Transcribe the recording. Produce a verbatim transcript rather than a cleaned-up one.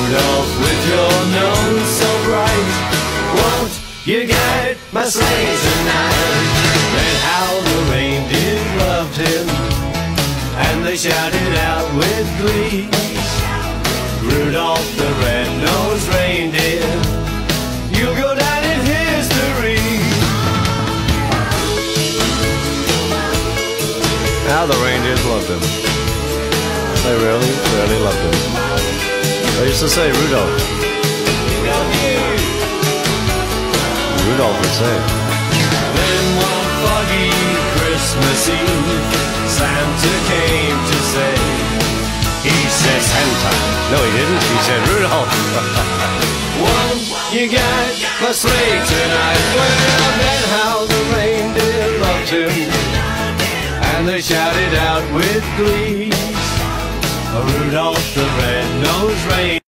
Rudolph, with your nose so bright, won't you get my sleigh tonight? Then how the reindeer loved him, and they shouted out with glee, Rudolph the red-nosed reindeer, you'll go down in history. Now the reindeers loved him. They really, really loved him. They used to say, Rudolph. Rudolph would say. Then one foggy Christmas Eve, Santa came to say, he said Santa. No, he didn't. He said Rudolph. Won't you get my sleigh tonight? Well, then how the reindeer loved him, and they shouted out with glee, Rudolph the red-nosed reindeer.